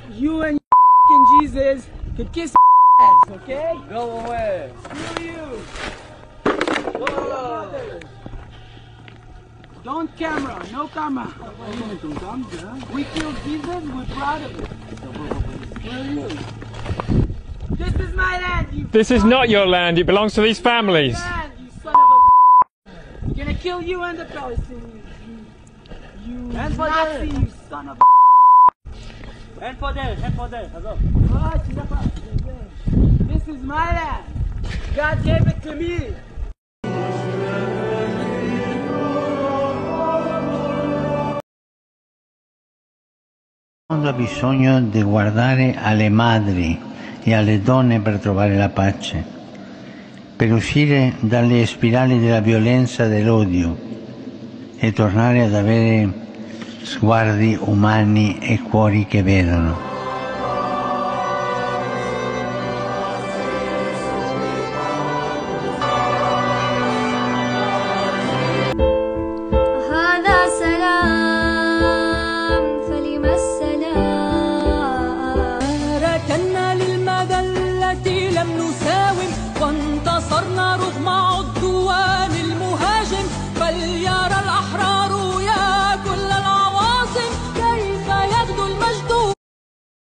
You and your Jesus could kiss ass, okay? Go away. Screw you. Go. Don't camera, no camera. We killed Jesus, we're proud of it. Screw you. This is my land, you. This is not your land, it belongs to these families. Land, you son of a. We're gonna kill you and the Palestinians. You Nazi, you son of a. Hand for there, hand for there. Hello. This is my land. God gave it to me. Il mondo ha bisogno di guardare alle madri e alle donne per trovare la pace, per uscire dalle spirali della violenza e dell'odio e tornare ad avere sguardi umani e cuori che vedono.